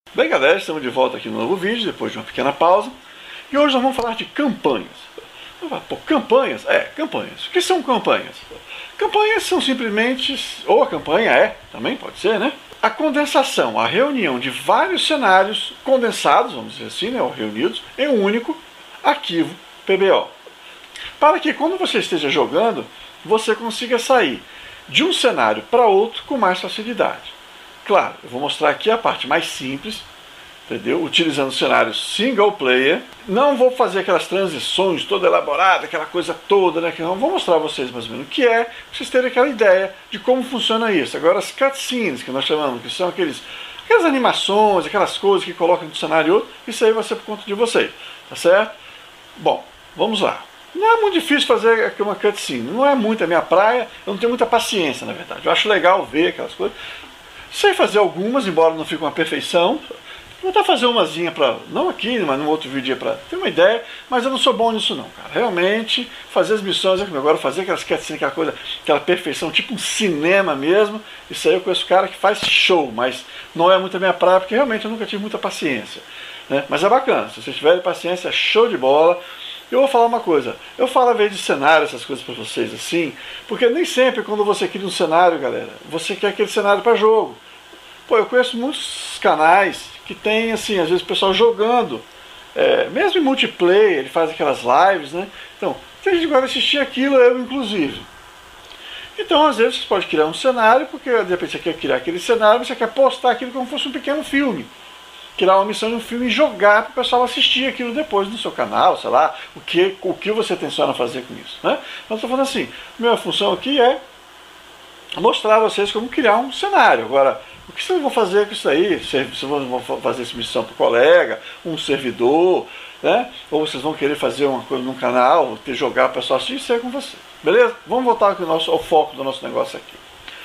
Bem, galera, estamos de volta aqui no novo vídeo, depois de uma pequena pausa. E hoje nós vamos falar de campanhas. Pô, campanhas? Campanhas. O que são campanhas? Campanhas são simplesmente, ou a campanha também pode ser, né? A condensação, a reunião de vários cenários condensados, vamos dizer assim, né, ou reunidos, em um único arquivo PBO. Para que quando você esteja jogando, você consiga sair de um cenário para outro com mais facilidade. Claro, eu vou mostrar aqui a parte mais simples, entendeu? Utilizando cenários single player. Não vou fazer aquelas transições toda elaborada, aquela coisa toda, né? Não vou mostrar a vocês mais ou menos o que é, para vocês terem aquela ideia de como funciona isso. Agora, as cutscenes, que nós chamamos, que são aquelas animações, aquelas coisas que colocam de um cenário e outro, isso aí vai ser por conta de vocês, tá certo? Bom, vamos lá. Não é muito difícil fazer uma cutscene, não é muito a minha praia, eu não tenho muita paciência, na verdade. Eu acho legal ver aquelas coisas. Sei fazer algumas, embora não fique uma perfeição. Vou tentar fazer umazinha para, não aqui, mas num outro vídeo para ter uma ideia, mas eu não sou bom nisso não, cara. Realmente, fazer as missões, agora fazer aquelas cutscenes, aquela coisa, aquela perfeição, tipo um cinema mesmo, isso aí eu conheço cara que faz show, mas não é muito a minha praia, porque realmente eu nunca tive muita paciência, né? Mas é bacana, se vocês tiverem paciência, show de bola. Eu vou falar uma coisa, eu falo a vez de cenário, essas coisas para vocês assim, porque nem sempre quando você cria um cenário, galera, você quer aquele cenário para jogo. Pô, eu conheço muitos canais que tem, assim, às vezes o pessoal jogando, mesmo em multiplayer, ele faz aquelas lives, né? Então, tem gente que vai assistir aquilo, eu inclusive. Então, às vezes, você pode criar um cenário, porque de repente você quer criar aquele cenário, você quer postar aquilo como se fosse um pequeno filme. Criar uma missão de um filme e jogar para o pessoal assistir aquilo depois no seu canal, sei lá, o que você tenciona fazer com isso, né? Então, estou falando assim, minha função aqui é mostrar a vocês como criar um cenário. Agora, o que vocês vão fazer com isso aí? Vocês vão fazer essa missão para o colega, um servidor, né? Ou vocês vão querer fazer uma coisa num canal, jogar para o pessoal assistir, isso é com você. Beleza? Vamos voltar ao foco do nosso negócio aqui.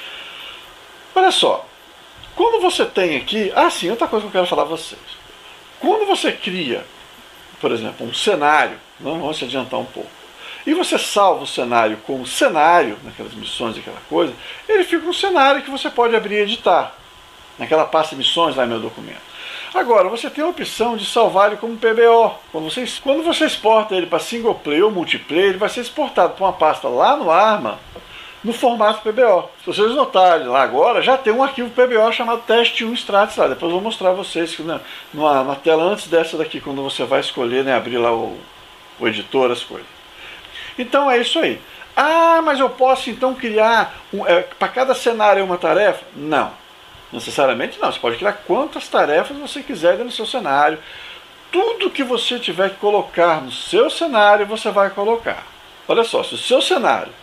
Olha só. Quando você tem aqui... sim, outra coisa que eu quero falar para vocês. Quando você cria, por exemplo, um cenário, vamos se adiantar um pouco, e você salva o cenário como cenário, naquelas missões e aquela coisa, ele fica um cenário que você pode abrir e editar. Naquela pasta missões lá no meu documento. Agora, você tem a opção de salvar ele como PBO. Quando você exporta ele para single player ou multiplayer, ele vai ser exportado para uma pasta lá no Arma, no formato PBO. Se vocês notarem lá agora, já tem um arquivo PBO chamado teste 1 Stratis lá. Depois eu vou mostrar a vocês que, na tela antes dessa daqui, quando você vai escolher, né, abrir lá o editor, as coisas. Então é isso aí. Mas eu posso então criar, para cada cenário uma tarefa? Não. Necessariamente não. Você pode criar quantas tarefas você quiser dentro do seu cenário. Tudo que você tiver que colocar no seu cenário, você vai colocar. Olha só, se o seu cenário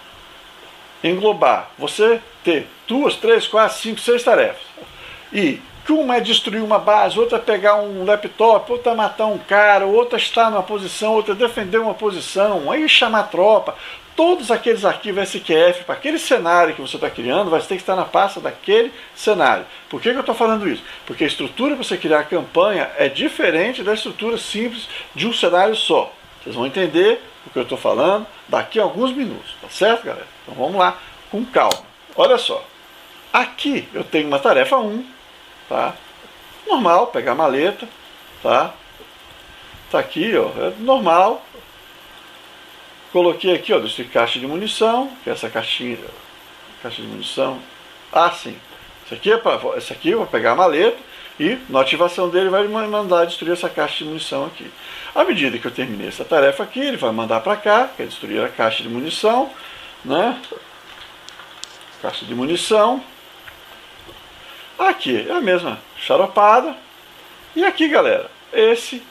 englobar, você ter 2, 3, 4, 5, 6 tarefas, e que uma é destruir uma base, outra é pegar um laptop, outra é matar um cara, outra é estar numa posição, outra é defender uma posição, aí chamar tropa, todos aqueles arquivos SQF para aquele cenário que você está criando vai ter que estar na pasta daquele cenário. Por que eu estou falando isso? Porque a estrutura para você criar a campanha é diferente da estrutura simples de um cenário só. Vocês vão entender o que eu estou falando daqui a alguns minutos, tá certo, galera? Então vamos lá, com calma. Olha só, aqui eu tenho uma tarefa 1, tá? Normal, pegar a maleta, tá? Tá aqui, ó, é normal. Coloquei aqui, ó, destruir caixa de munição, que é essa caixinha, caixa de munição. Sim. Esse aqui eu vou pegar a maleta e na ativação dele vai me mandar destruir essa caixa de munição aqui. À medida que eu terminei essa tarefa aqui, ele vai mandar para cá, que é destruir a caixa de munição, né? Caixa de munição. Aqui é a mesma charopada. E aqui, galera, esse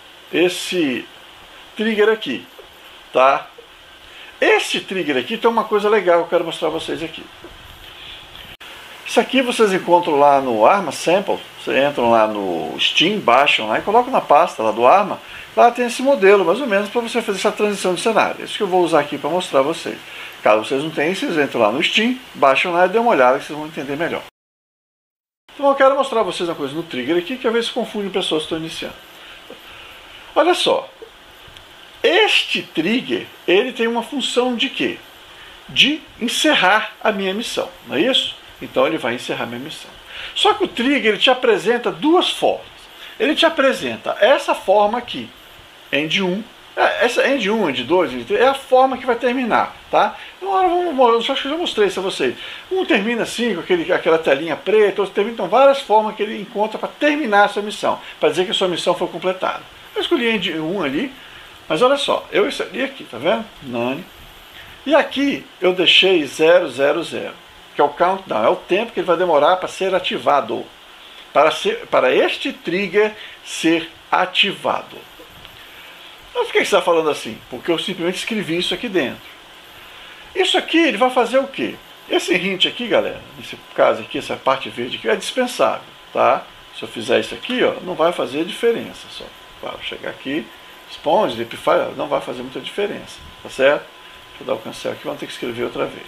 trigger aqui, tá? Esse trigger aqui tem uma coisa legal que eu quero mostrar a vocês aqui. Isso aqui vocês encontram lá no Arma Sample. Vocês entram lá no Steam, baixam lá e colocam na pasta lá do Arma. Lá tem esse modelo, mais ou menos, para você fazer essa transição de cenário. Isso que eu vou usar aqui para mostrar a vocês. Caso vocês não tenham, vocês entram lá no Steam, baixam lá e dêem uma olhada que vocês vão entender melhor. Então eu quero mostrar a vocês uma coisa no trigger aqui, que às vezes confunde pessoas que estão iniciando. Olha só. Este trigger, ele tem uma função de quê? De encerrar a minha missão, não é isso? Então ele vai encerrar a minha missão. Só que o trigger ele te apresenta duas formas. Ele te apresenta essa forma aqui, end 1. Essa end 1, end 2, end 3 é a forma que vai terminar, tá? Então, eu acho que eu já mostrei isso a vocês. Um termina assim, com aquela telinha preta, outro termina, então várias formas que ele encontra para terminar a sua missão, para dizer que a sua missão foi completada. Eu escolhi end 1 ali, mas olha só, eu escolhi aqui, tá vendo? None. E aqui eu deixei 000, que é o countdown, é o tempo que ele vai demorar para ser ativado, para este trigger ser ativado. Então, por que você está falando assim? Porque eu simplesmente escrevi isso aqui dentro. Isso aqui, ele vai fazer o quê? Esse hint aqui, galera, nesse caso aqui, essa parte verde aqui, é dispensável, tá? Se eu fizer isso aqui, ó, não vai fazer diferença. Só para chegar aqui, Responde, Lipify, não vai fazer muita diferença, tá certo? Deixa eu dar o cancel aqui, vamos ter que escrever outra vez.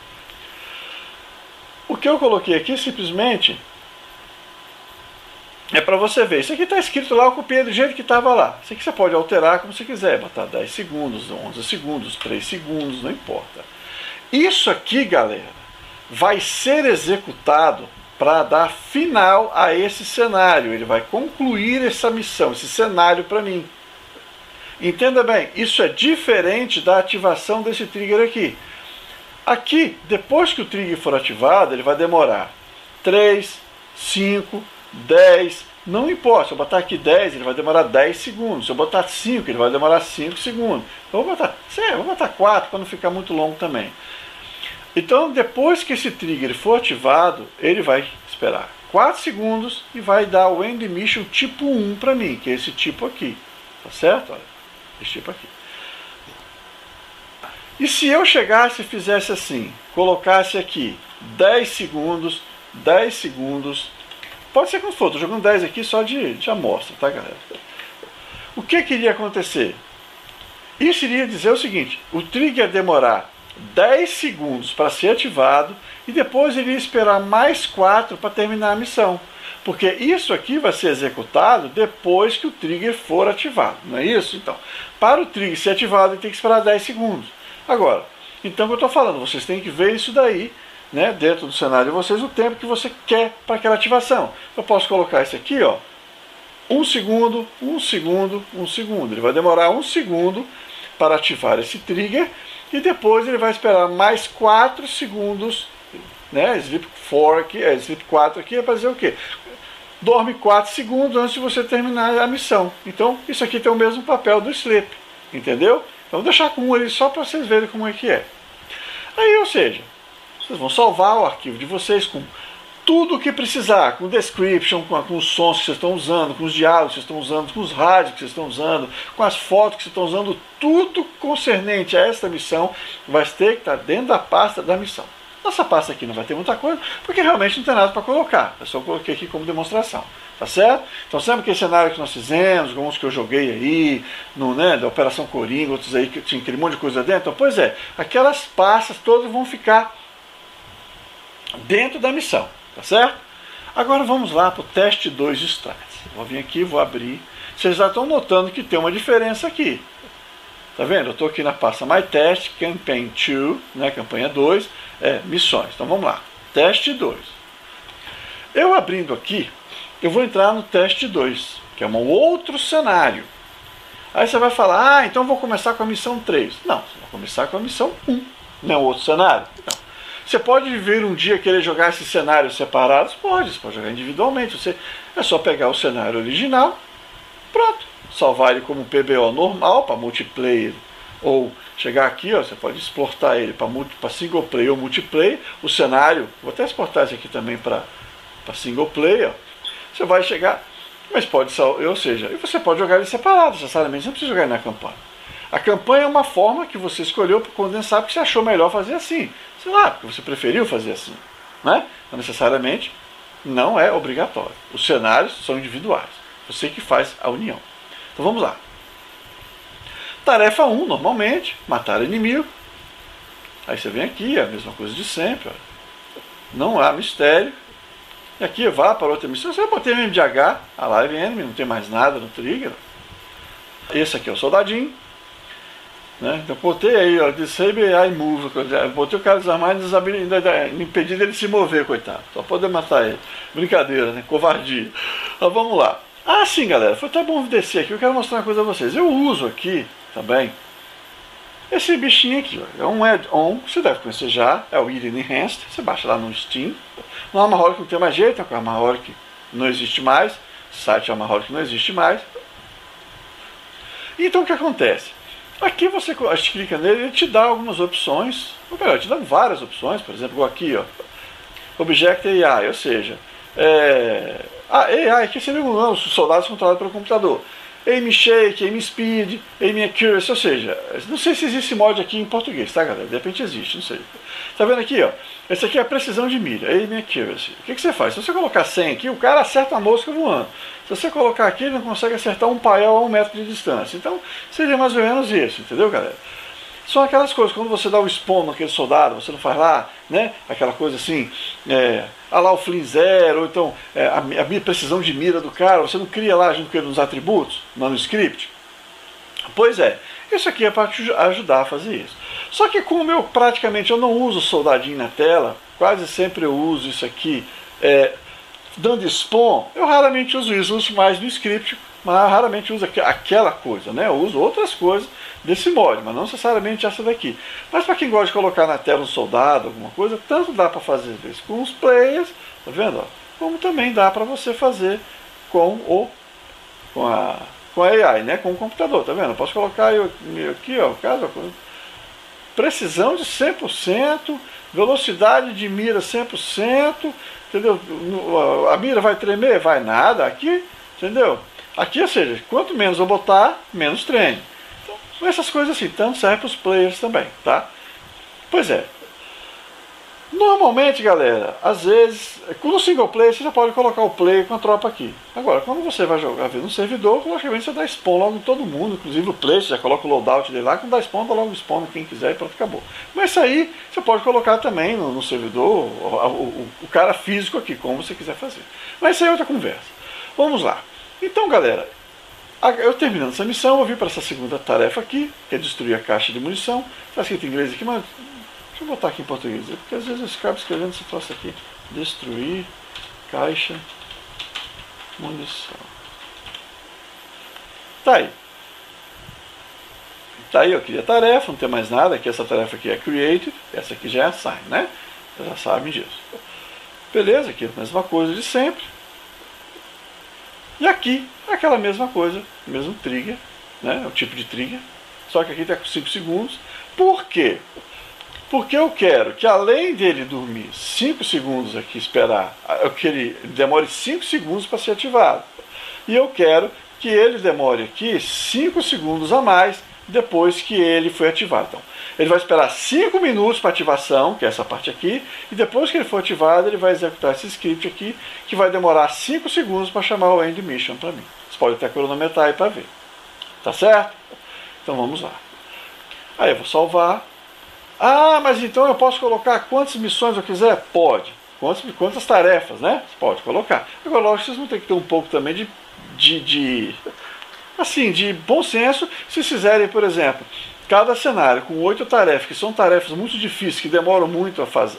O que eu coloquei aqui, simplesmente, é para você ver. Isso aqui está escrito lá, eu copiei do jeito que estava lá. Isso aqui você pode alterar como você quiser, botar 10 segundos, 11 segundos, 3 segundos, não importa. Isso aqui, galera, vai ser executado para dar final a esse cenário. Ele vai concluir essa missão, esse cenário para mim. Entenda bem, isso é diferente da ativação desse trigger aqui. Aqui, depois que o trigger for ativado, ele vai demorar 3, 5, 10, não importa. Se eu botar aqui 10, ele vai demorar 10 segundos. Se eu botar 5, ele vai demorar 5 segundos. Então, vou botar 4 para não ficar muito longo também. Então, depois que esse trigger for ativado, ele vai esperar 4 segundos e vai dar o end mission tipo 1 para mim, que é esse tipo aqui. Tá certo? Olha, esse tipo aqui. E se eu chegasse e fizesse assim, colocasse aqui 10 segundos, 10 segundos, pode ser como for, estou jogando 10 aqui só de amostra, tá, galera? O que iria acontecer? Isso iria dizer o seguinte, o trigger ia demorar 10 segundos para ser ativado e depois ele ia esperar mais 4 para terminar a missão. Porque isso aqui vai ser executado depois que o trigger for ativado, não é isso? Então, para o trigger ser ativado, ele tem que esperar 10 segundos. Agora, então o que eu estou falando, vocês têm que ver isso daí, né, dentro do cenário de vocês, o tempo que você quer para aquela ativação. Eu posso colocar isso aqui, ó, 1 segundo, 1 segundo, 1 segundo. Ele vai demorar 1 segundo para ativar esse trigger e depois ele vai esperar mais 4 segundos, né, sleep 4 aqui, sleep 4 aqui é para dizer o quê? Dorme 4 segundos antes de você terminar a missão. Então, isso aqui tem o mesmo papel do sleep, entendeu? Então, vou deixar com um ali só para vocês verem como é que é. Aí, ou seja, vocês vão salvar o arquivo de vocês com tudo o que precisar, com description, com os sons que vocês estão usando, com os diálogos que vocês estão usando, com os rádios que vocês estão usando, com as fotos que vocês estão usando, tudo concernente a esta missão vai ter que estar dentro da pasta da missão. Nossa pasta aqui não vai ter muita coisa, porque realmente não tem nada para colocar. Eu só coloquei aqui como demonstração. Tá certo? Então, sabe aquele cenário que nós fizemos, alguns que eu joguei aí, da Operação Coringa, outros aí que tinha aquele monte de coisa dentro? Então, pois é, aquelas pastas todas vão ficar dentro da missão. Tá certo? Agora vamos lá para o teste 2 de Strats. Vou vir aqui, vou abrir. Vocês já estão notando que tem uma diferença aqui. Tá vendo? Eu estou aqui na pasta My Test, Campaign 2, né, campanha 2, missões. Então vamos lá, teste 2. Eu abrindo aqui, eu vou entrar no teste 2, que é um outro cenário. Aí você vai falar, então eu vou começar com a missão 3. Não, você vai começar com a missão 1, não é outro cenário. Não. Você pode vir um dia querer jogar esses cenários separados? Pode, você pode jogar individualmente. É só pegar o cenário original, pronto. Salvar ele como PBO normal para multiplayer, ou chegar aqui, ó, você pode exportar ele para single player ou multiplayer. O cenário, vou até exportar esse aqui também para single player. Ó. Você vai chegar, mas pode, ou seja, você pode jogar ele separado, necessariamente, você não precisa jogar ele na campanha. A campanha é uma forma que você escolheu para condensar, porque você achou melhor fazer assim. Sei lá, porque você preferiu fazer assim. Né? Então, necessariamente, não é obrigatório. Os cenários são individuais. Você que faz a união. Então vamos lá. Tarefa 1, normalmente, matar inimigo. Aí você vem aqui, é a mesma coisa de sempre. Ó. Não há mistério. E aqui vá para outra missão. Você botei MDH, a Live Enemy, não tem mais nada no trigger. Esse aqui é o soldadinho. Né? Então botei aí, ó, disable AI move, botei o cara desarmado e impedir dele se mover, coitado, só poder matar ele. Brincadeira, né? Covardia. Mas vamos lá. Ah, sim, galera, foi até bom descer aqui, eu quero mostrar uma coisa a vocês. Eu uso aqui também esse bichinho aqui, ó. É um add-on, você deve conhecer já, é o Eden Enhanced, você baixa lá no Steam. No Amaholic não tem mais jeito, né? O Amaholic não existe mais, o site Amaholic não existe mais. Então o que acontece? Aqui você clica nele, ele te dá algumas opções, ou melhor, te dá várias opções, por exemplo, aqui, ó, Object AI, ou seja, AI, aqui seria os soldados controlados pelo computador. Aim Shake, Aim Speed, Aim Accuracy, ou seja, não sei se existe mod aqui em português, tá, galera? De repente existe, não sei. Tá vendo aqui, ó? Esse aqui é a precisão de mira, Aim Accuracy. O que você faz? Se você colocar 100 aqui, o cara acerta a mosca voando. Se você colocar aqui, ele não consegue acertar um paiol a 1 metro de distância. Então, seria mais ou menos isso, entendeu, galera? São aquelas coisas, quando você dá o spawn naquele soldado, você não faz lá, né? Aquela coisa assim, lá o Flin Zero, ou então a precisão de mira do cara, você não cria lá junto com ele nos atributos, no script? Pois é, isso aqui é para te ajudar a fazer isso. Só que como eu praticamente não uso soldadinho na tela, quase sempre eu uso isso aqui, dando spawn, eu raramente uso isso, uso mais no script, mas raramente uso aquela coisa, né? Eu uso outras coisas desse mod, mas não necessariamente essa daqui. Mas para quem gosta de colocar na tela um soldado, alguma coisa, tanto dá para fazer isso com os players, tá vendo? Como também dá para você fazer com a AI, né? Com o computador, tá vendo? Eu posso colocar aqui, ó, caso precisão de 100%, velocidade de mira 100%, entendeu? A mira vai tremer? Vai nada, aqui, entendeu? Aqui, ou seja, quanto menos eu botar, menos treino. Então, essas coisas assim, tanto serve para os players também, tá? Pois é. Normalmente, galera, às vezes, no single player você já pode colocar o player com a tropa aqui. Agora, quando você vai jogar no servidor, logicamente você dá spawn logo em todo mundo, inclusive o player, você já coloca o loadout dele lá, quando dá spawn, dá logo o spawn quem quiser e pronto, acabou. Mas isso aí você pode colocar também no servidor, o cara físico aqui, como você quiser fazer. Mas isso aí é outra conversa. Vamos lá. Então, galera, eu terminando essa missão, eu vou vir para essa segunda tarefa aqui, que é destruir a caixa de munição. Está escrito em inglês aqui, mas deixa eu botar aqui em português, porque às vezes eu acabo escrevendo esse troço aqui. Destruir caixa munição. Tá aí. Tá aí, eu queria tarefa, não tem mais nada, aqui essa tarefa aqui é creative, essa aqui já é assign, né? Vocês já sabem disso. Beleza, aqui a mesma coisa de sempre. E aqui, aquela mesma coisa, mesmo trigger, né? O tipo de trigger, só que aqui está com 5 segundos. Por quê? Porque eu quero que além dele dormir 5 segundos aqui, esperar, eu que ele demore 5 segundos para ser ativado. E eu quero que ele demore aqui 5 segundos a mais depois que ele foi ativado. Então, ele vai esperar 5 minutos para ativação, que é essa parte aqui, e depois que ele for ativado, ele vai executar esse script aqui, que vai demorar 5 segundos para chamar o end mission para mim. Você pode até cronometrar aí para ver. Tá certo? Então vamos lá. Aí eu vou salvar. Ah, mas então eu posso colocar quantas missões eu quiser? Pode. Quantas tarefas, né? Você pode colocar. Agora, lógico, vocês vão ter que ter um pouco também de bom senso. Se fizerem, por exemplo, cada cenário com 8 tarefas, que são tarefas muito difíceis, que demoram muito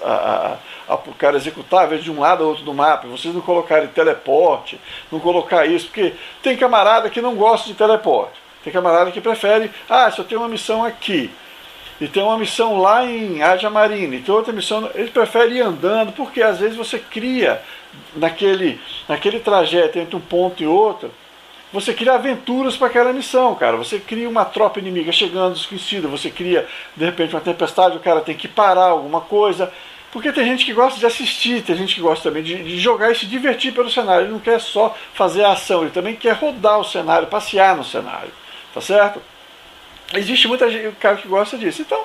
o cara executar, às vezes de um lado ao outro do mapa, vocês não colocarem teleporte, não colocar isso, porque tem camarada que não gosta de teleporte, tem camarada que prefere, se eu tenho uma missão aqui, e tem uma missão lá em Aja Marina, e tem outra missão, ele prefere ir andando, porque às vezes você cria, naquele trajeto entre um ponto e outro, você cria aventuras para aquela missão, cara. Você cria uma tropa inimiga chegando desconhecida, você cria, de repente, uma tempestade, o cara tem que parar alguma coisa. Porque tem gente que gosta de assistir, tem gente que gosta também de jogar e se divertir pelo cenário. Ele não quer só fazer a ação, ele também quer rodar o cenário, passear no cenário. Tá certo? Existe muita gente, cara que gosta disso. Então,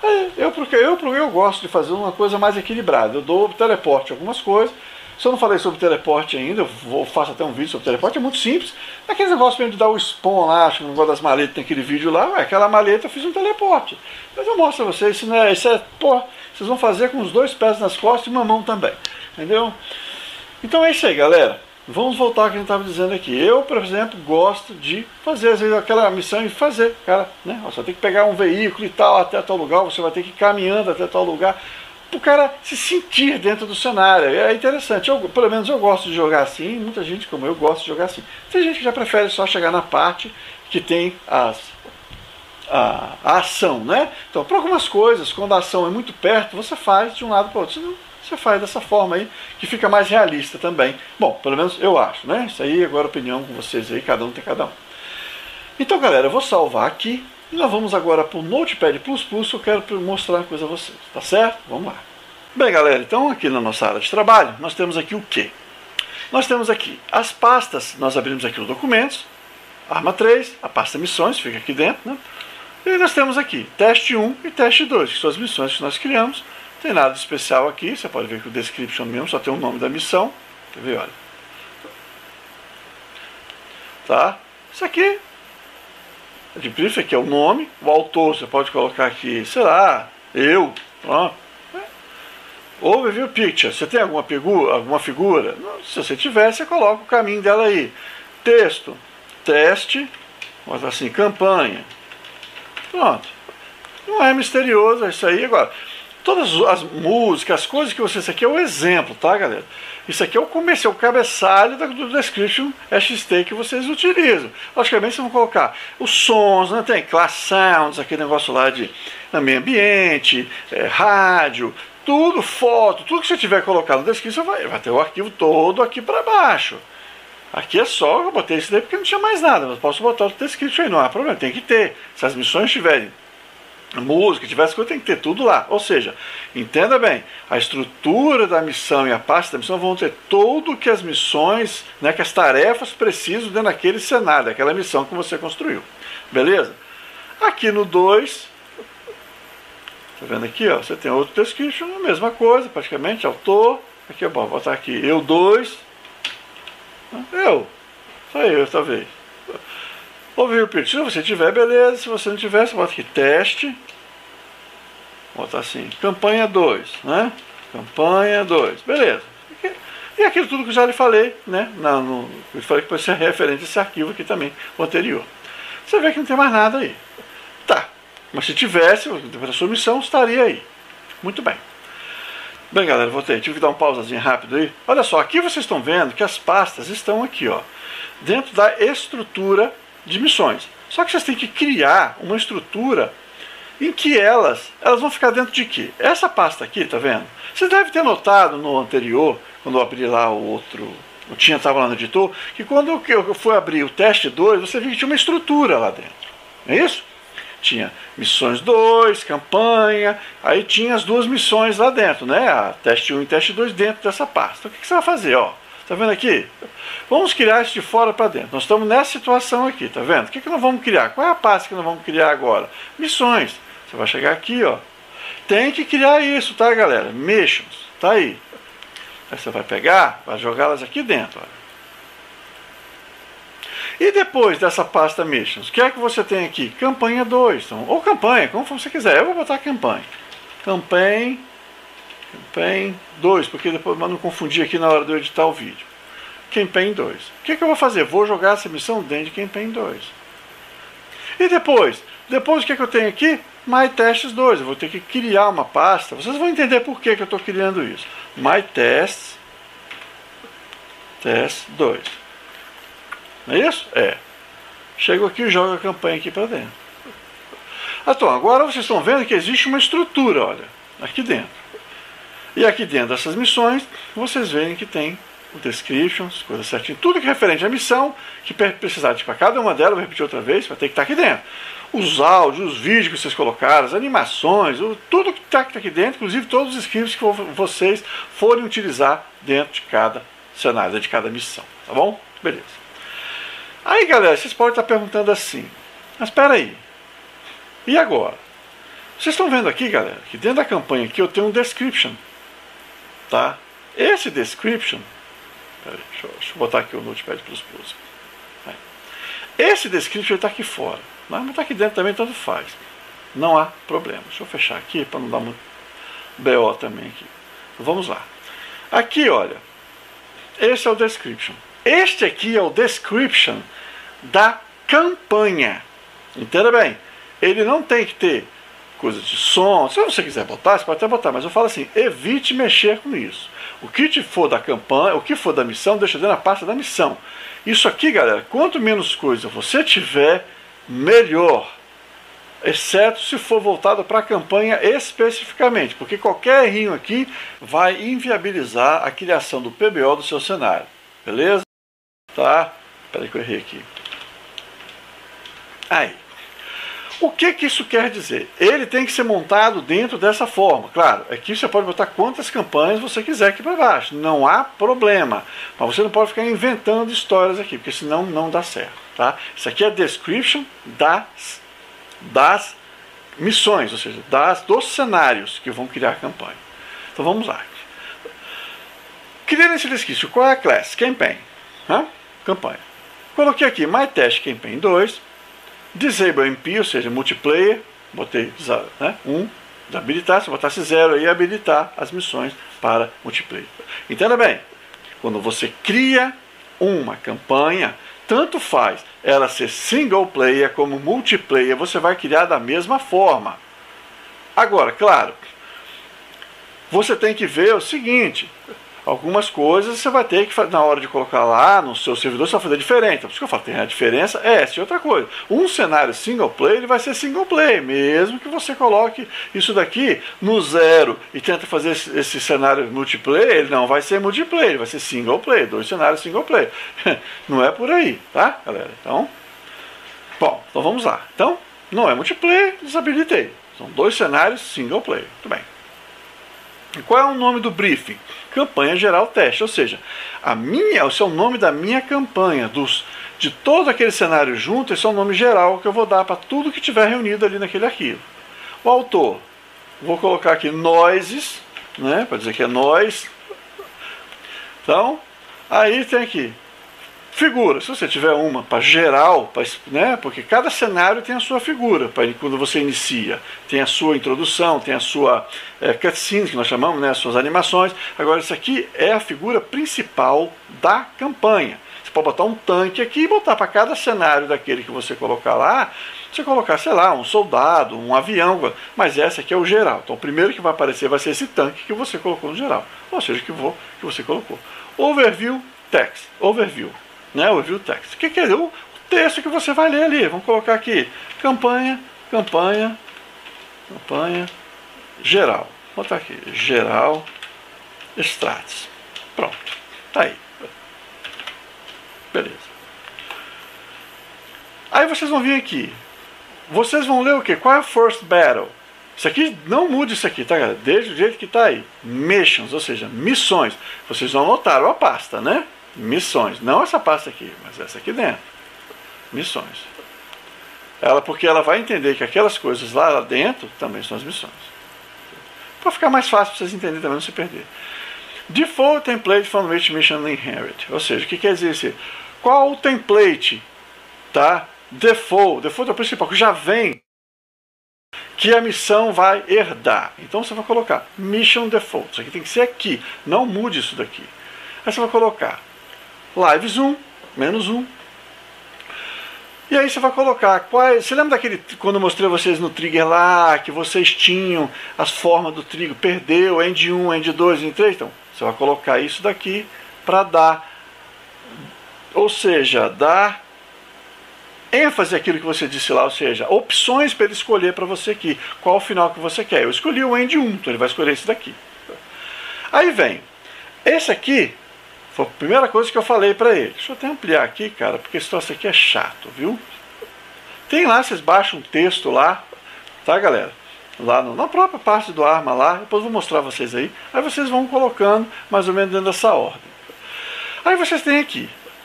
eu gosto de fazer uma coisa mais equilibrada. Eu dou teleporte algumas coisas. Se eu não falei sobre teleporte ainda, eu faço até um vídeo sobre teleporte, é muito simples. Aqueles negócios mesmo de dar o spawn lá, acho que no negócio das maletas tem aquele vídeo lá, aquela maleta eu fiz um teleporte. Mas eu mostro a vocês, vocês vão fazer com os 2 pés nas costas e uma mão também. Entendeu? Então é isso aí, galera. vamos voltar ao que a gente estava dizendo aqui. Eu, por exemplo, gosto de fazer às vezes aquela missão e fazer, cara, né? Você vai ter que pegar um veículo e tal até tal lugar, você vai ter que ir caminhando até tal lugar, para o cara se sentir dentro do cenário. É interessante, pelo menos eu gosto de jogar assim, muita gente como eu gosta de jogar assim. Tem gente que já prefere só chegar na parte que tem a ação, né? Então, para algumas coisas, quando a ação é muito perto, você faz de um lado para o outro. Senão, você faz dessa forma aí, que fica mais realista também. Bom, pelo menos eu acho, né? Isso aí agora a opinião com vocês aí, cada um tem cada um. Então, galera, eu vou salvar aqui. E nós vamos agora para o Notepad++, eu quero mostrar uma coisa a vocês, tá certo? Vamos lá. Bem, galera, então aqui na nossa área de trabalho, nós temos aqui o quê? Nós temos aqui as pastas, nós abrimos aqui o Documentos, Arma 3, a pasta Missões, fica aqui dentro, né? E nós temos aqui Teste 1 e Teste 2, que são as missões que nós criamos. Não tem nada de especial aqui, você pode ver que o Description mesmo só tem o nome da missão. Quer ver, olha. Tá? Isso aqui, de brief aqui é o nome, o autor você pode colocar aqui, sei lá, eu, pronto. Overview Picture, você tem alguma figura? Se você tiver, você coloca o caminho dela aí. Texto, teste, bota assim, campanha. Pronto. Não é misterioso, é isso aí. Agora, todas as músicas, as coisas que você... Isso aqui é o exemplo, tá, galera? Isso aqui é o começo, é o cabeçalho do Description XT que vocês utilizam. Logicamente, vocês vão colocar os sons, né? Tem Class Sounds, aquele negócio lá de meio ambiente, rádio, tudo, foto, tudo que você tiver colocado no Description vai ter o arquivo todo aqui para baixo. Aqui é só, eu botei isso daí porque não tinha mais nada, mas posso botar o Description aí, não há problema, tem que ter. Se as missões tiverem música, tivesse coisa, tem que ter tudo lá. Ou seja, entenda bem, a estrutura da missão e a pasta da missão vão ter tudo que as missões, né, que as tarefas precisam dentro daquele cenário, daquela missão que você construiu. Beleza? Aqui no 2, tá vendo aqui, ó, você tem outro description, a mesma coisa, praticamente, autor. Aqui, vou botar aqui, eu 2, só eu, talvez. Overview Picture, se você tiver, beleza. Se você não tiver, você bota aqui teste. Bota assim, campanha 2, né? Campanha 2, beleza. E aquilo tudo que eu já lhe falei, né? Eu falei que pode ser referente a esse arquivo aqui também, o anterior. Você vê que não tem mais nada aí. Tá, mas se tivesse, a sua missão estaria aí. Muito bem. Bem, galera, tive que dar um pausazinho rápido aí. Olha só, aqui vocês estão vendo que as pastas estão aqui, ó, dentro da estrutura de missões. Só que vocês têm que criar uma estrutura em que elas vão ficar dentro de quê? Essa pasta aqui, tá vendo? Você deve ter notado no anterior, quando eu abri lá o outro, estava lá no editor, que quando eu fui abrir o teste 2, você viu que tinha uma estrutura lá dentro. Não é isso? Tinha missões 2, campanha, aí tinha as duas missões lá dentro, né? A teste 1 e teste 2 dentro dessa pasta. Então, o que você vai fazer, ó? Tá vendo aqui? Vamos criar isso de fora para dentro. Nós estamos nessa situação aqui, tá vendo? O que nós vamos criar? Qual é a pasta que nós vamos criar agora? Missões. Você vai chegar aqui, ó. Tem que criar isso, tá, galera? Missions. Tá aí. Aí você vai pegar, vai jogá-las aqui dentro, ó. E depois dessa pasta Missions, o que é que você tem aqui? Campanha 2. Então, ou campanha, como você quiser. Eu vou botar campanha. Campanha 2, porque depois eu não confundir aqui na hora de eu editar o vídeo. Campaign 2. O que eu vou fazer? Vou jogar essa missão dentro de Campaign 2. E depois o que eu tenho aqui? My Tests 2. Eu vou ter que criar uma pasta. Vocês vão entender por que eu estou criando isso. My Tests Test 2. Não é isso? É. Chego aqui e jogo a campanha aqui para dentro. Então, agora vocês estão vendo que existe uma estrutura, olha, aqui dentro. E aqui dentro dessas missões, vocês veem que tem o description, as coisas certinho, tudo que é referente à missão, que precisar de para cada uma delas, vou repetir outra vez, vai ter que estar aqui dentro. Os áudios, os vídeos que vocês colocaram, as animações, tudo que está aqui dentro, inclusive todos os scripts que vocês forem utilizar dentro de cada cenário, de cada missão, tá bom? Beleza. Aí, galera, vocês podem estar perguntando assim, mas espera aí, e agora? Vocês estão vendo aqui, galera, que dentro da campanha aqui eu tenho um description, tá? Esse description, peraí, deixa eu botar aqui o Notepad++. Esse description está aqui fora, mas está aqui dentro também, tanto faz. Não há problema. Deixa eu fechar aqui para não dar muito BO também aqui. Então, vamos lá. Aqui, olha, esse é o description. Este aqui é o description da campanha. Entenda bem, ele não tem que ter coisa de som. Se você quiser botar, você pode até botar, mas eu falo assim, evite mexer com isso. O que te for da campanha, o que for da missão, deixa dentro da pasta da missão. Isso aqui, galera, quanto menos coisa você tiver, melhor. Exceto se for voltado para a campanha especificamente, porque qualquer errinho aqui vai inviabilizar a criação do PBO do seu cenário. Beleza? Tá? Espera aí que eu errei aqui. Aí. O que que isso quer dizer? Ele tem que ser montado dentro dessa forma. Claro, aqui você pode botar quantas campanhas você quiser aqui para baixo. Não há problema. Mas você não pode ficar inventando histórias aqui, porque senão não dá certo. Tá? Isso aqui é a description das missões, ou seja, dos cenários que vão criar a campanha. Então vamos lá. Criei nesse description. Qual é a classe? Campaign. Campanha. Coloquei aqui My Test Campaign 2. Disable MP, ou seja, multiplayer, botei 1, habilitar, se eu botasse 0 aí, habilitar as missões para multiplayer. Entenda bem, quando você cria uma campanha, tanto faz ela ser single player como multiplayer, você vai criar da mesma forma. Agora, claro, você tem que ver o seguinte, algumas coisas você vai ter que, na hora de colocar lá no seu servidor, você vai fazer diferente. Por isso que eu falo, tem a diferença, essa e outra coisa. Um cenário single player, ele vai ser single player, mesmo que você coloque isso daqui no 0 e tenta fazer esse cenário multiplayer, ele não vai ser multiplayer, ele vai ser single player, 2 cenários single player. Não é por aí, tá, galera? Então, bom, então vamos lá. Então, não é multiplayer, desabilitei. São 2 cenários single player. Muito bem. E qual é o nome do briefing? Campanha geral teste, ou seja, esse é o nome da minha campanha, de todo aquele cenário junto, esse é o nome geral que eu vou dar para tudo que tiver reunido ali naquele arquivo. O autor, vou colocar aqui noises, né, para dizer que é noise. Então, aí tem aqui figura, se você tiver uma para geral, né, porque cada cenário tem a sua figura, quando você inicia, tem a sua introdução, tem a sua cutscene, que nós chamamos, né, as suas animações. Agora, isso aqui é a figura principal da campanha. Você pode botar um tanque aqui e botar para cada cenário daquele que você colocar lá, você colocar, sei lá, um soldado, um avião, mas essa aqui é o geral. Então, o primeiro que vai aparecer vai ser esse tanque que você colocou no geral, ou seja, que você colocou. Overview text, overview. Né, o review text. O que é o texto que você vai ler ali? Vamos colocar aqui campanha geral. Vou botar aqui geral strats. Pronto, tá aí. Beleza. Aí vocês vão vir aqui. Vocês vão ler o que? Qual é a first battle? Isso aqui, não mude isso aqui, tá, galera? Desde o jeito que tá aí. Missions, ou seja, missões. Vocês não notaram a pasta, né? Missões, não essa pasta aqui, mas essa aqui dentro. Missões. Porque ela vai entender que aquelas coisas lá dentro também são as missões. Para ficar mais fácil para vocês entenderem também, não se perder. Default template from which mission inherit. Ou seja, o que quer dizer isso? Qual o template, tá? Default é o principal, que já vem, que a missão vai herdar. Então você vai colocar mission default. Isso aqui tem que ser aqui, não mude isso daqui. Aí você vai colocar live zoom, -1. E aí você vai colocar você lembra daquele, quando eu mostrei a vocês no trigger lá, que vocês tinham as formas do trigger, perdeu, end 1, end 2, end 3? Então, você vai colocar isso daqui para dar, ou seja, dar ênfase àquilo que você disse lá, ou seja, opções para ele escolher para você aqui, qual o final que você quer. Eu escolhi o end 1, então ele vai escolher esse daqui. Aí vem, esse aqui, foi a primeira coisa que eu falei para ele. Deixa eu até ampliar aqui, cara, porque esse troço aqui é chato, viu? Tem lá, vocês baixam um texto lá, tá, galera? Lá na própria parte do Arma lá, depois eu vou mostrar a vocês aí. Aí vocês vão colocando mais ou menos dentro dessa ordem. Aí vocês têm aqui.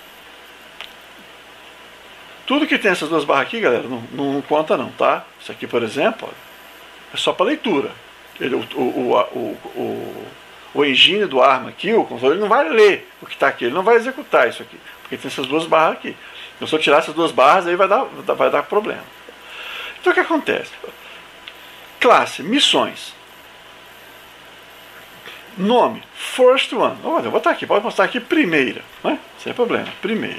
Tudo que tem essas duas barras aqui, galera, não conta não, tá? Isso aqui, por exemplo, é só para leitura. O engine do Arma aqui, o controle, ele não vai ler o que está aqui, ele não vai executar isso aqui, porque tem essas duas barras aqui. Então, se eu tirar essas duas barras, aí vai dar problema. Então, o que acontece? Classe, missões. Nome, first one. Olha, eu vou botar aqui, pode mostrar aqui primeira, né? Sem problema, primeira.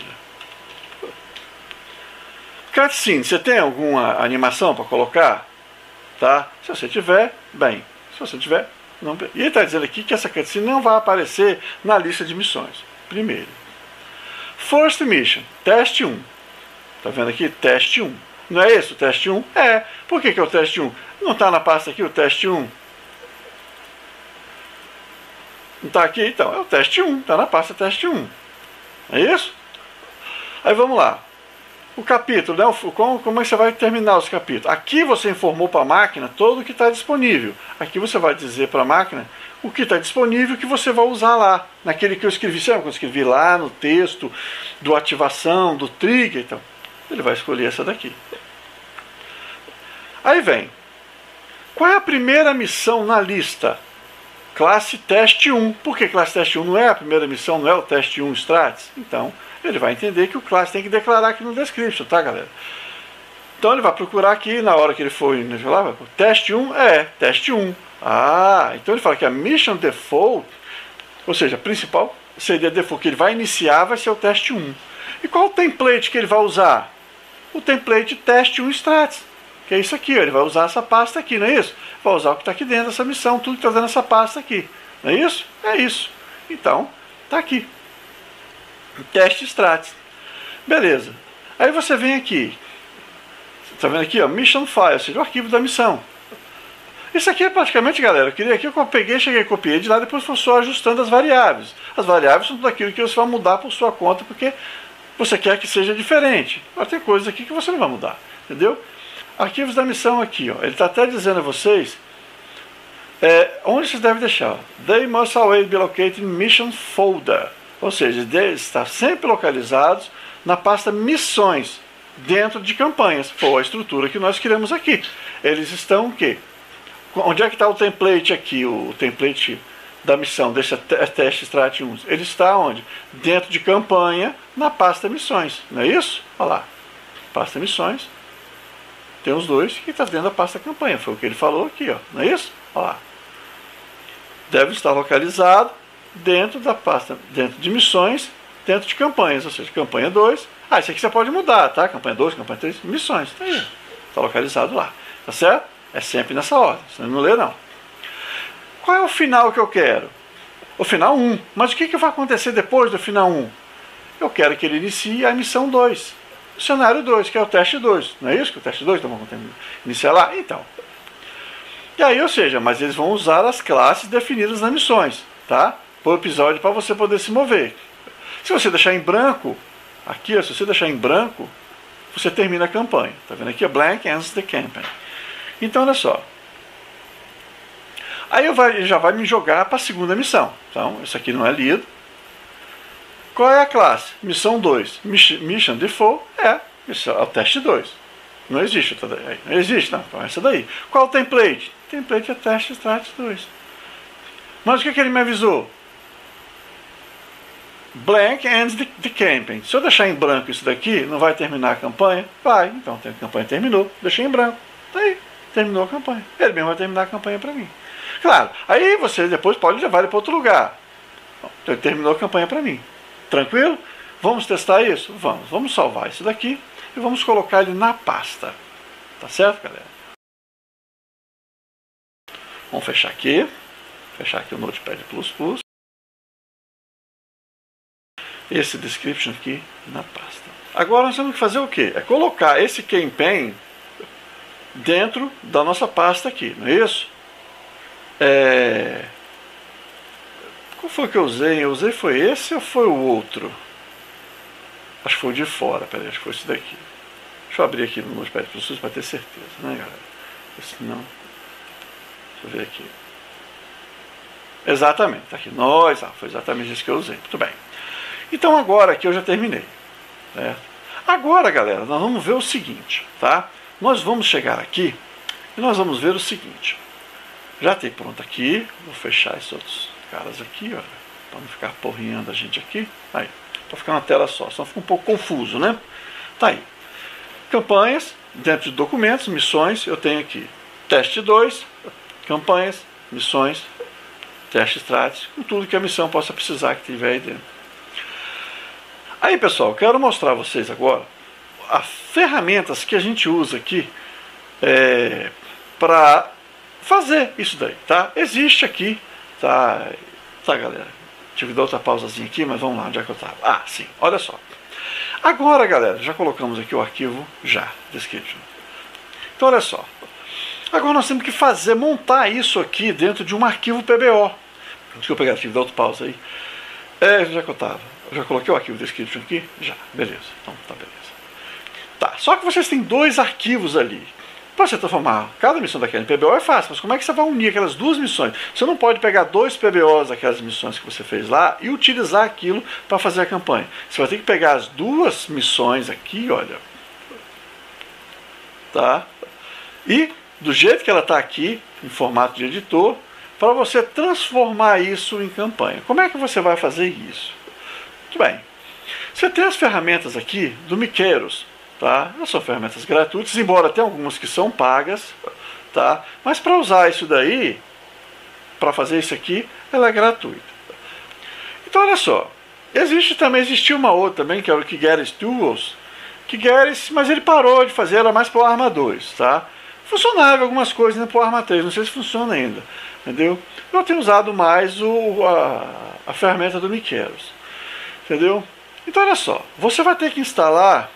Cutscene, você tem alguma animação para colocar? Tá? Se você tiver, bem. Se você tiver, não. E ele está dizendo aqui que essa cutscene não vai aparecer na lista de missões. Primeiro. First mission, teste 1. Tá vendo aqui? Teste 1. Não é esse o teste 1? É. Por que é o teste 1? Não está na pasta aqui o teste 1? Não está aqui? Então, é o teste 1. Está na pasta teste 1. É isso? Aí vamos lá. O capítulo, né? Como é que você vai terminar os capítulos? Aqui você informou para a máquina todo o que está disponível. Aqui você vai dizer para a máquina o que está disponível que você vai usar lá. Naquele que eu escrevi, sabe que eu escrevi lá no texto do ativação, do trigger. Então, ele vai escolher essa daqui. Aí vem. Qual é a primeira missão na lista? Classe teste 1. Por que classe teste 1 não é a primeira missão, não é o teste 1 Stratis? Então, ele vai entender que o classe tem que declarar aqui no description, tá, galera? Então ele vai procurar aqui, na hora que ele for lá, vai pôr teste 1, teste 1. Ah, então ele fala que a mission default, ou seja, a principal seria default, que ele vai iniciar, vai ser o teste 1. E qual o template que ele vai usar? O template teste 1 Stratis, que é isso aqui, ó, ele vai usar essa pasta aqui, não é isso? Vai usar o que está aqui dentro dessa missão, tudo que está dentro dessa pasta aqui. Não é isso? É isso. Então, está aqui. Teste Stratis. Beleza. Aí você vem aqui. Está vendo aqui, ó, Mission File, ou seja, o arquivo da missão. Isso aqui é praticamente, galera, eu queria aqui, eu peguei, cheguei, copiei de lá, depois foi só ajustando as variáveis. As variáveis são tudo aquilo que você vai mudar por sua conta, porque você quer que seja diferente. Agora tem coisas aqui que você não vai mudar, entendeu? Arquivos da missão aqui, ó. Ele está até dizendo a vocês onde vocês devem deixar. They must always be located in Mission Folder. Ou seja, eles estão sempre localizados na pasta Missões, dentro de campanhas. Foi a estrutura que nós criamos aqui. Eles estão o quê? Onde é que está o template aqui? O template da missão, desse teste Strat 1. Ele está onde? Dentro de campanha, na pasta Missões. Não é isso? Olha lá. Pasta Missões. Tem os dois que está dentro da pasta campanha. Foi o que ele falou aqui, ó. Não é isso? Olha lá. Deve estar localizado dentro da pasta, dentro de missões, dentro de campanhas, ou seja, campanha 2. Ah, isso aqui você pode mudar, tá? Campanha 2, campanha 3, missões. Tá aí. Está localizado lá. Tá certo? É sempre nessa ordem. Você não lê, não. Qual é o final que eu quero? O final 1. Mas o que vai acontecer depois do final 1? Eu quero que ele inicie a missão 2. O cenário 2, que é o teste 2. Não é isso que o teste 2? Então vamos iniciar lá? Então. E aí, ou seja, mas eles vão usar as classes definidas nas missões, tá? Por episódio para você poder se mover. Se você deixar em branco, aqui, ó, se você deixar em branco, você termina a campanha. Tá vendo aqui? Blank ends the campaign. Então, olha só. Aí ele já vai me jogar para a segunda missão. Então, isso aqui não é lido. Qual é a classe? Missão 2. Mission Default é o teste 2. Não existe outra daí. Não existe, não. Então, essa daí. Qual é o template? O template é teste Stratis 2. Mas o que ele me avisou? Blank ends the campaign. Se eu deixar em branco isso daqui, não vai terminar a campanha? Vai. Então a campanha terminou. Deixei em branco. Tá aí. Terminou a campanha. Ele mesmo vai terminar a campanha para mim. Claro. Aí você depois pode levar ele para outro lugar. Então ele terminou a campanha para mim. Tranquilo? Vamos testar isso? Vamos. Vamos salvar isso daqui e vamos colocar ele na pasta. Tá certo, galera? Vamos fechar aqui. Fechar aqui o Notepad++. Esse description aqui na pasta. Agora nós temos que fazer o quê? É colocar esse campaign dentro da nossa pasta aqui, não é isso? Qual foi que eu usei? Eu usei foi esse ou foi o outro? Acho que foi o de fora, peraí, acho que foi esse daqui. Deixa eu abrir aqui no Notepad++ para ter certeza, né, galera? Senão, deixa eu ver aqui. Exatamente, tá aqui. Foi exatamente isso que eu usei. Muito bem. Então agora aqui eu já terminei. Certo? Agora, galera, nós vamos ver o seguinte, tá? Nós vamos chegar aqui e nós vamos ver o seguinte. Já tem pronto aqui. Vou fechar esses outros caras aqui, olha, para não ficar porrinhando a gente aqui. Aí, para ficar na tela só, senão fica um pouco confuso, né? Tá aí. Campanhas, dentro de documentos, missões, eu tenho aqui teste 2, campanhas, missões, teste Stratis, com tudo que a missão possa precisar que tiver aí dentro. Aí, pessoal, quero mostrar a vocês agora as ferramentas que a gente usa aqui para fazer isso daí, tá? Existe aqui, tá, galera? Tive que dar outra pausazinha aqui, mas vamos lá, onde é que eu estava? Ah, sim, olha só. Agora, galera, já colocamos aqui o arquivo description. Então, olha só. Agora nós temos que montar isso aqui dentro de um arquivo PBO. Deixa eu pegar aqui, dar outra pausa aí. Já que eu estava. Já coloquei o arquivo description aqui? Já, beleza. Então, tá, beleza. Tá, só que vocês têm dois arquivos ali. Para você transformar cada missão daquela em PBO é fácil, mas como é que você vai unir aquelas duas missões? Você não pode pegar dois PBOs daquelas missões que você fez lá e utilizar aquilo para fazer a campanha. Você vai ter que pegar as duas missões aqui, olha. Tá? E do jeito que ela está aqui, em formato de editor, para você transformar isso em campanha. Como é que você vai fazer isso? Muito bem. Você tem as ferramentas aqui do Miqueiros, tá? Elas são ferramentas gratuitas, embora tenha algumas que são pagas, tá? Mas para usar isso daí, para fazer isso aqui, ela é gratuita. Então olha só, existia uma outra também, que é o Kigeris Tools, mas ele parou de fazer, era mais para o Arma 2, tá? Funcionava algumas coisas para o Arma 3, não sei se funciona ainda, entendeu? Eu tenho usado mais a ferramenta do Miqueiros, entendeu? Então olha só, você vai ter que instalar,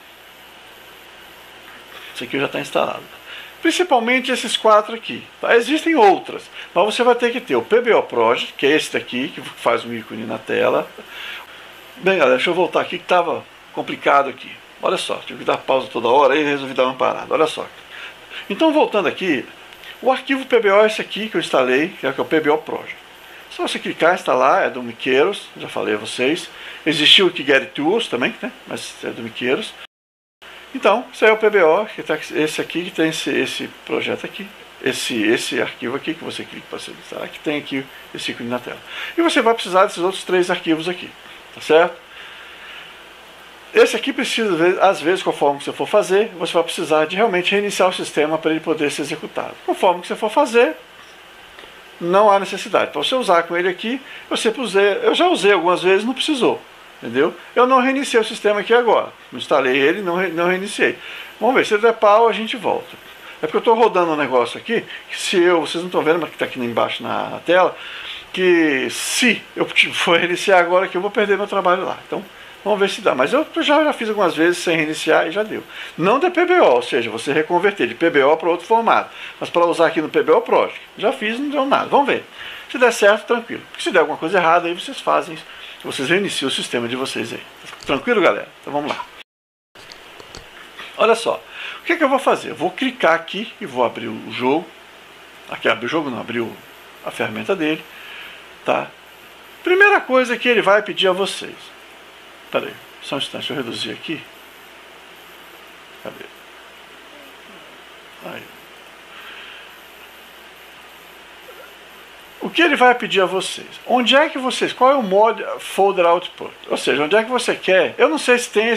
isso aqui já está instalado, principalmente esses 4 aqui, tá? Existem outras, mas você vai ter que ter o PBO Project, que é esse daqui, que faz um ícone na tela. Bem, galera, deixa eu voltar aqui que estava complicado aqui. Olha só, tive que dar pausa toda hora e resolvi dar uma parada, olha só. Então, voltando aqui, o arquivo PBO é esse aqui que eu instalei, que é o PBO Project. Se você clicar em instalar, é do Miqueiros, já falei a vocês. Existiu o Kigeris Tools também, né? Mas é do Miqueiros. Então, esse é o PBO, que tá esse aqui, que tem esse projeto aqui, esse arquivo aqui, que você clica para se instalar, que tem aqui esse ícone na tela. E você vai precisar desses outros 3 arquivos aqui, tá certo? Esse aqui precisa, às vezes, conforme você for fazer, você vai precisar de realmente reiniciar o sistema para ele poder ser executado. Conforme que você for fazer, não há necessidade. Para você usar com ele aqui, eu já usei algumas vezes, não precisou. Entendeu? Eu não reiniciei o sistema aqui agora. Instalei ele, não reiniciei. Vamos ver, se der pau, a gente volta. É porque eu estou rodando um negócio aqui, que vocês não estão vendo, mas que está aqui embaixo na tela, que se eu for reiniciar agora, que eu vou perder meu trabalho lá. Então, vamos ver se dá. Mas eu já fiz algumas vezes sem reiniciar e já deu. Não de PBO, ou seja, você reconverter de PBO para outro formato. Mas para usar aqui no PBO Project. Já fiz e não deu nada. Vamos ver. Se der certo, tranquilo. Porque se der alguma coisa errada, aí vocês reiniciam o sistema de vocês aí. Tranquilo, galera? Então vamos lá. Olha só. O que eu vou fazer? Eu vou clicar aqui e vou abrir o jogo. Aqui abrir o jogo, não, abrir a ferramenta dele. Tá? Primeira coisa que ele vai pedir a vocês. Espera aí, só um instante, deixa eu reduzir aqui. Cadê? Aí. O que ele vai pedir a vocês? Onde é que vocês... Qual é o mod folder output? Ou seja, onde é que você quer... Eu não sei se tem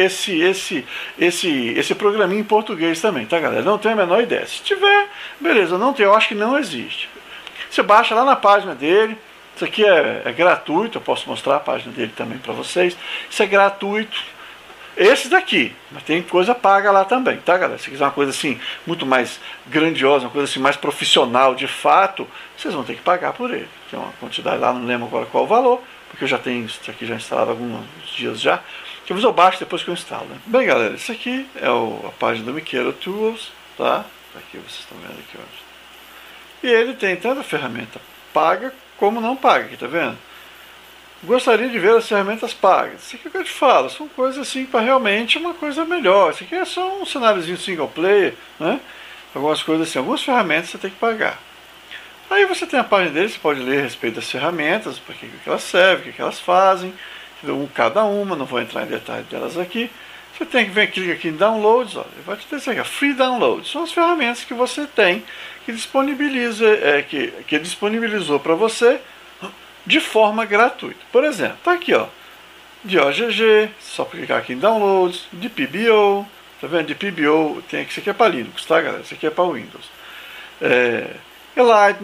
esse programinha em português também, tá, galera? Não tenho a menor ideia. Se tiver, beleza. Não tem, eu acho que não existe. Você baixa lá na página dele. Isso aqui é gratuito, eu posso mostrar a página dele também para vocês. Isso é gratuito. Esse daqui, mas tem coisa paga lá também, tá, galera? Se quiser uma coisa assim, muito mais grandiosa, uma coisa assim mais profissional de fato, vocês vão ter que pagar por ele. Tem uma quantidade lá, não lembro agora qual o valor, porque eu já tenho isso aqui já instalado há alguns dias já. Que eu baixo depois que eu instalo, né? Bem, galera, isso aqui é a página do Miqueiros Tools, tá? Aqui vocês estão vendo aqui hoje. E ele tem tanto a ferramenta paga como não paga, aqui, tá vendo? Gostaria de ver as ferramentas pagas. Isso aqui que eu te falo, são coisas assim para realmente uma coisa melhor. Isso aqui é só um cenáriozinho single player, né? Algumas coisas assim, algumas ferramentas você tem que pagar. Aí você tem a página dele, você pode ler a respeito das ferramentas, para que elas servem, o que elas fazem, cada uma, não vou entrar em detalhes delas aqui. Você tem que vir, clica aqui em Downloads, olha, vai te dizer aqui, Free Downloads. São as ferramentas que você tem, que que disponibilizou para você de forma gratuita. Por exemplo, está aqui, ó, de OGG, só clicar aqui em Downloads, de PBO, tá vendo? De PBO, tem aqui, isso aqui é para Linux, tá, galera? Isso aqui é para Windows. Lightness,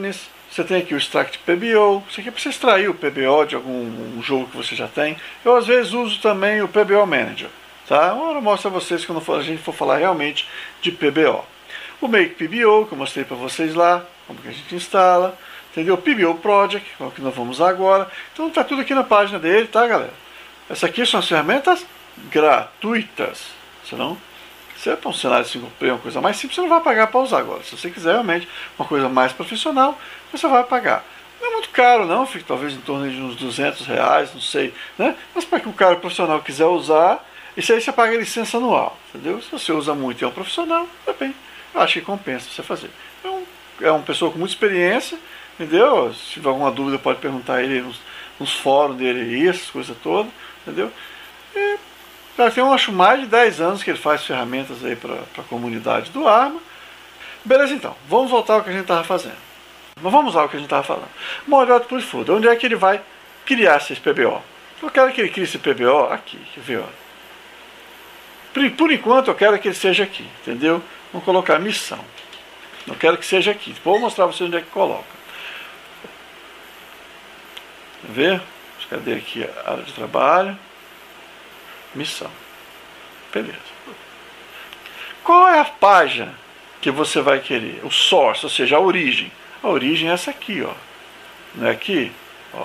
você tem aqui o extract PBO, isso aqui é para você extrair o PBO de algum jogo que você já tem. Eu às vezes uso também o PBO Manager, tá? Agora eu mostro a vocês quando a gente for falar realmente de PBO. O Make PBO, que eu mostrei para vocês lá, como que a gente instala, entendeu? O PBO Project, que é o que nós vamos usar agora. Então está tudo aqui na página dele, tá, galera? Essa aqui são as ferramentas gratuitas, senão se é para um cenário single player, uma coisa mais simples, você não vai pagar para usar agora. Se você quiser realmente uma coisa mais profissional, você vai pagar. Não é muito caro não, fica talvez em torno de uns R$200, não sei, né? Mas para que o cara profissional quiser usar, isso aí você paga a licença anual, entendeu? Se você usa muito e é um profissional, também, eu acho que compensa você fazer. Então, é uma pessoa com muita experiência, entendeu? Se tiver alguma dúvida pode perguntar a ele nos fóruns dele aí, essas coisas todas, entendeu? E já tem, eu acho, mais de 10 anos que ele faz ferramentas aí para a comunidade do Arma. Beleza, então, vamos voltar ao que a gente estava fazendo. Mas vamos lá ao que a gente estava falando. Model Output Folder, onde é que ele vai criar esse PBO? Eu quero que ele crie esse PBO aqui, quer ver, ó. Por enquanto eu quero que ele seja aqui, entendeu? Vamos colocar missão. Eu quero que seja aqui. Vou mostrar para vocês onde é que coloca. Quer ver? Cadê aqui a área de trabalho? Missão. Beleza. Qual é a página que você vai querer? O source, ou seja, a origem. A origem é essa aqui, ó. Não é aqui? Ó.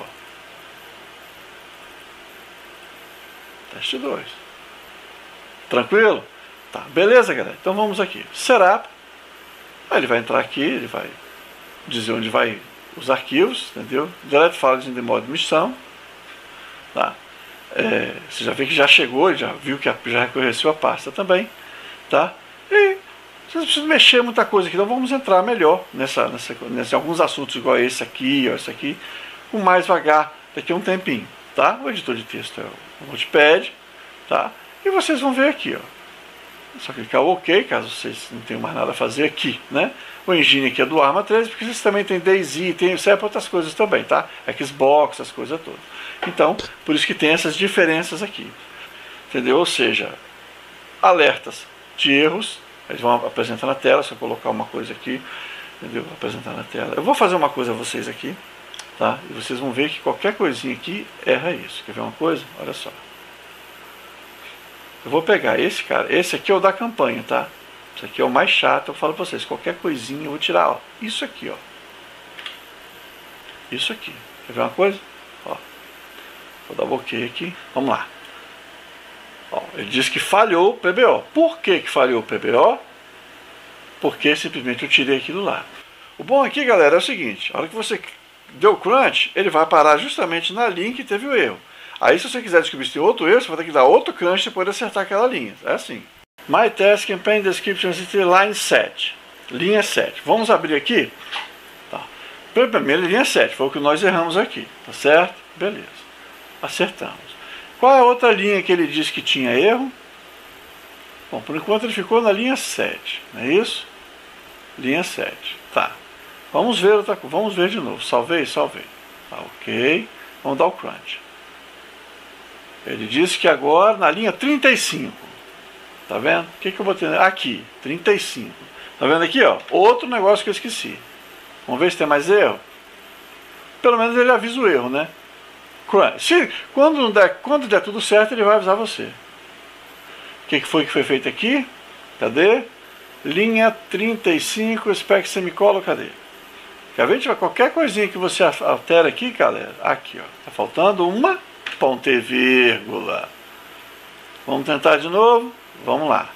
Teste 2. Tranquilo? Tá, beleza, galera. Então vamos aqui. Setup. Aí ele vai entrar aqui, ele vai dizer onde vai os arquivos, entendeu? Delete files in the modo missão. Tá? Você já vê que já chegou, ele já viu que já reconheceu a pasta também, tá? E vocês não precisam mexer muita coisa aqui, então vamos entrar melhor nessa alguns assuntos igual esse aqui, ó, esse aqui, com mais vagar daqui a um tempinho, tá? O editor de texto é o Notepad, tá? E vocês vão ver aqui, ó. Só clicar o OK, caso vocês não tenham mais nada a fazer aqui, né? O engine aqui é do Arma 13, porque vocês também tem DayZ, tem serve para outras coisas também, tá? Xbox, essas coisas todas. Então, por isso que tem essas diferenças aqui. Entendeu? Ou seja, alertas de erros, eles vão apresentar na tela, se eu colocar uma coisa aqui, entendeu? Vou apresentar na tela. Eu vou fazer uma coisa a vocês aqui, tá? E vocês vão ver que qualquer coisinha aqui erra isso. Quer ver uma coisa? Olha só. Eu vou pegar esse cara, esse aqui é o da campanha, tá? Isso aqui é o mais chato, eu falo pra vocês, qualquer coisinha eu vou tirar, ó. Isso aqui, ó. Isso aqui. Quer ver uma coisa? Ó. Vou dar um OK aqui. Vamos lá. Ó, ele diz que falhou o PBO. Por que falhou o PBO? Porque simplesmente eu tirei aquilo lá. O bom aqui, galera, é o seguinte. A hora que você deu crunch, ele vai parar justamente na linha que teve o erro. Aí se você quiser descobrir se tem outro erro, você vai ter que dar outro crunch depois de acertar aquela linha. É assim. My task campaign description line 7. Linha 7. Vamos abrir aqui. Tá. Primeira linha 7. Foi o que nós erramos aqui. Tá certo? Beleza. Acertamos. Qual é a outra linha que ele disse que tinha erro? Bom, por enquanto ele ficou na linha 7. Não é isso? Linha 7. Tá. Vamos ver outra coisa. Vamos ver de novo. Salvei? Salvei. Tá, ok. Vamos dar o crunch. Ele disse que agora na linha 35. Tá vendo? O que eu botei? Aqui, 35. Tá vendo aqui, ó? Outro negócio que eu esqueci. Vamos ver se tem mais erro. Pelo menos ele avisa o erro, né? Quando der tudo certo, ele vai avisar você. O que foi feito aqui? Cadê? Linha 35, spec semicolon, cadê? Quer ver? Qualquer coisinha que você altera aqui, galera. Aqui, ó. Tá faltando uma ponto e vírgula. Vamos tentar de novo? Vamos lá.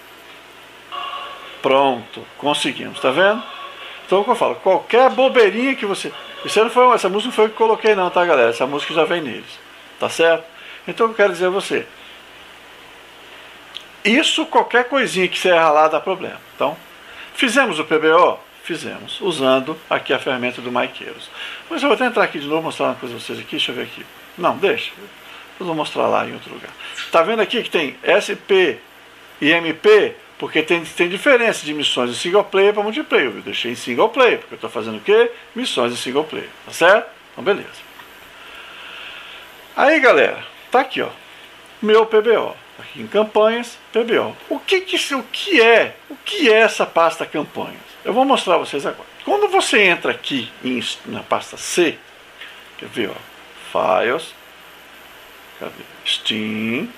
Pronto, conseguimos, tá vendo? Então, como eu falo, qualquer bobeirinha que você... essa música não foi eu que coloquei não, tá, galera? Essa música já vem neles, tá certo? Então, eu quero dizer a você, isso, qualquer coisinha que você errar lá dá problema. Então, fizemos o PBO? Fizemos, usando aqui a ferramenta do Maikeiros. Mas eu vou até entrar aqui de novo, mostrar uma coisa pra vocês aqui, deixa eu ver aqui. Não, deixa. Eu vou mostrar lá em outro lugar. Tá vendo aqui que tem SP e MP? Porque tem diferença de missões de single player para multiplayer. Eu deixei em single player, porque eu estou fazendo o quê? Missões de single player. Tá certo? Então, beleza. Aí, galera, tá aqui, ó. Meu PBO. Aqui em campanhas, PBO. O que é essa pasta campanhas? Eu vou mostrar a vocês agora. Quando você entra aqui na pasta C, quer ver, ó, Files, cadê? Steam,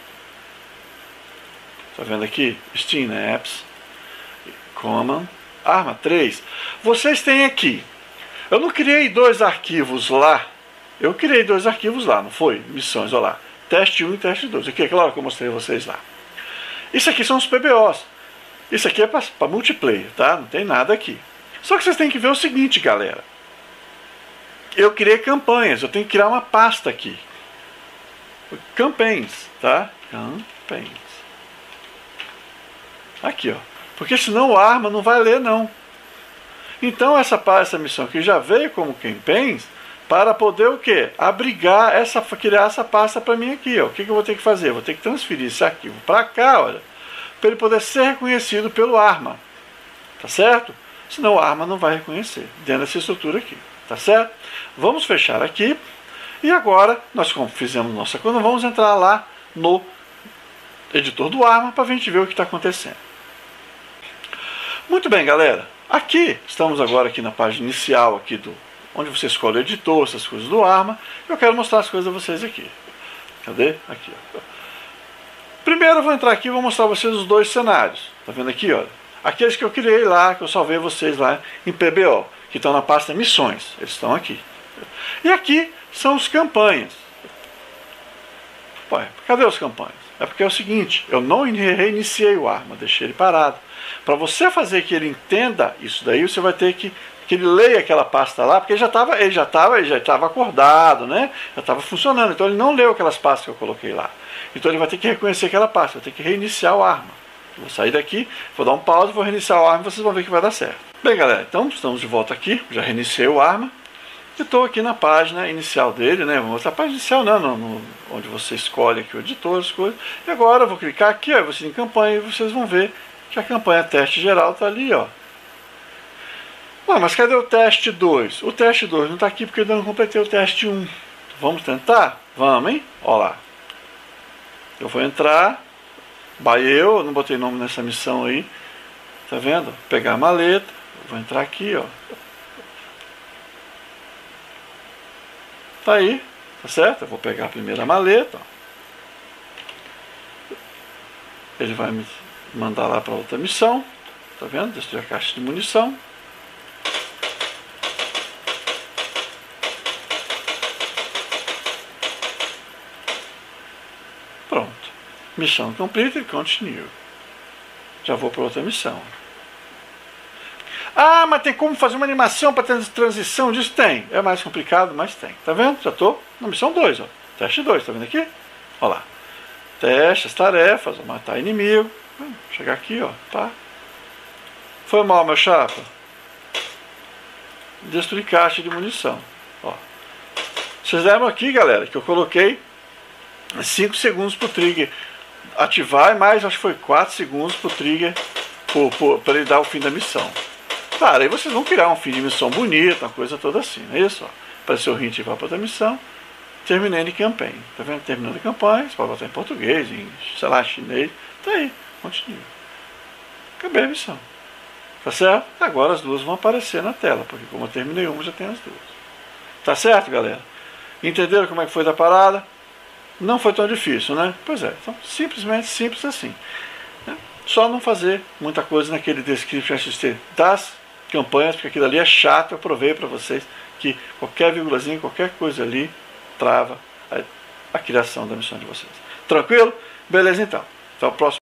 tá vendo aqui? Steam Apps, Common, Arma 3, vocês têm aqui, eu não criei dois arquivos lá, eu criei dois arquivos lá, não foi? Missões, olha lá, teste 1 e teste 2, aqui é claro que eu mostrei a vocês lá. Isso aqui são os PBOs, isso aqui é para multiplayer, tá? Não tem nada aqui. Só que vocês têm que ver o seguinte, galera, eu criei campanhas, eu tenho que criar uma pasta aqui, Campaigns, tá? Campaigns. Aqui, ó. Porque senão o Arma não vai ler, não. Então essa missão aqui já veio como Campaigns para poder o quê? Abrigar criar essa pasta para mim aqui, ó. O que eu vou ter que fazer? Eu vou ter que transferir esse arquivo para cá, olha, para ele poder ser reconhecido pelo Arma. Tá certo? Senão o Arma não vai reconhecer dentro dessa estrutura aqui. Tá certo? Vamos fechar aqui. E agora, nós como fizemos nossa coisa, vamos entrar lá no editor do Arma para a gente ver o que está acontecendo. Muito bem, galera. Aqui, estamos agora aqui na página inicial, aqui onde você escolhe o editor, essas coisas do Arma. Eu quero mostrar as coisas a vocês aqui. Cadê? Aqui, ó. Primeiro eu vou entrar aqui e vou mostrar a vocês os dois cenários. Tá vendo aqui, olha? Aqueles que eu criei lá, que eu salvei vocês lá em PBO, que estão na pasta Missões. Eles estão aqui. E aqui são os campanhas. Ué, cadê os campanhas? É porque é o seguinte, eu não reiniciei o Arma, deixei ele parado. Para você fazer que ele entenda isso daí, você vai ter que ele leia aquela pasta lá, porque ele já estava acordado, né? Já estava funcionando, então ele não leu aquelas pastas que eu coloquei lá. Então ele vai ter que reconhecer aquela pasta, vai ter que reiniciar o Arma. Eu vou sair daqui, vou dar um pause, vou reiniciar o Arma e vocês vão ver que vai dar certo. Bem, galera, então estamos de volta aqui, já reiniciei o Arma. Estou aqui na página inicial dele, né? Vou mostrar a página inicial, não, onde você escolhe aqui o editor, as coisas. E agora eu vou clicar aqui, ó, você em campanha, e vocês vão ver que a campanha teste geral está ali, ó. Ué, mas cadê o teste 2? O teste 2 não está aqui porque eu ainda não completei o teste 1. Vamos tentar? Vamos, hein? Ó lá. Eu vou entrar, eu não botei nome nessa missão aí, tá vendo? Pegar a maleta, vou entrar aqui, ó. Tá aí, tá certo? Eu vou pegar a primeira maleta, ó. Ele vai me mandar lá para outra missão, tá vendo? Destruir a caixa de munição. Pronto. Missão completed, continue. Já vou para outra missão. Ah, mas tem como fazer uma animação para ter transição disso? Tem. É mais complicado, mas tem. Tá vendo? Já estou na missão 2, ó. Teste 2, tá vendo aqui? Olha lá. Teste as tarefas, ó, matar inimigo. Chegar aqui, ó. Tá. Foi mal, meu chapa. Destruir caixa de munição. Ó. Vocês lembram aqui, galera, que eu coloquei 5 segundos para o trigger ativar e mais, acho que foi 4 segundos para o trigger para ele dar o fim da missão. Claro, aí vocês vão criar um fim de missão bonito, uma coisa toda assim, não é isso? Ó. Apareceu o hint e vai para outra missão. Terminei de campanha. Tá vendo? Terminando a campanha, você pode botar em português, em, sei lá, chinês. Tá aí, continua. Acabei a missão. Tá certo? Agora as duas vão aparecer na tela, porque como eu terminei uma, já tem as duas. Tá certo, galera? Entenderam como é que foi da parada? Não foi tão difícil, né? Pois é, então simplesmente simples assim. Né? Só não fazer muita coisa naquele description SST das campanhas, porque aquilo ali é chato. Eu provei para vocês que qualquer vírgulazinha, qualquer coisa ali trava a criação da missão de vocês. Tranquilo? Beleza então. Até o próximo.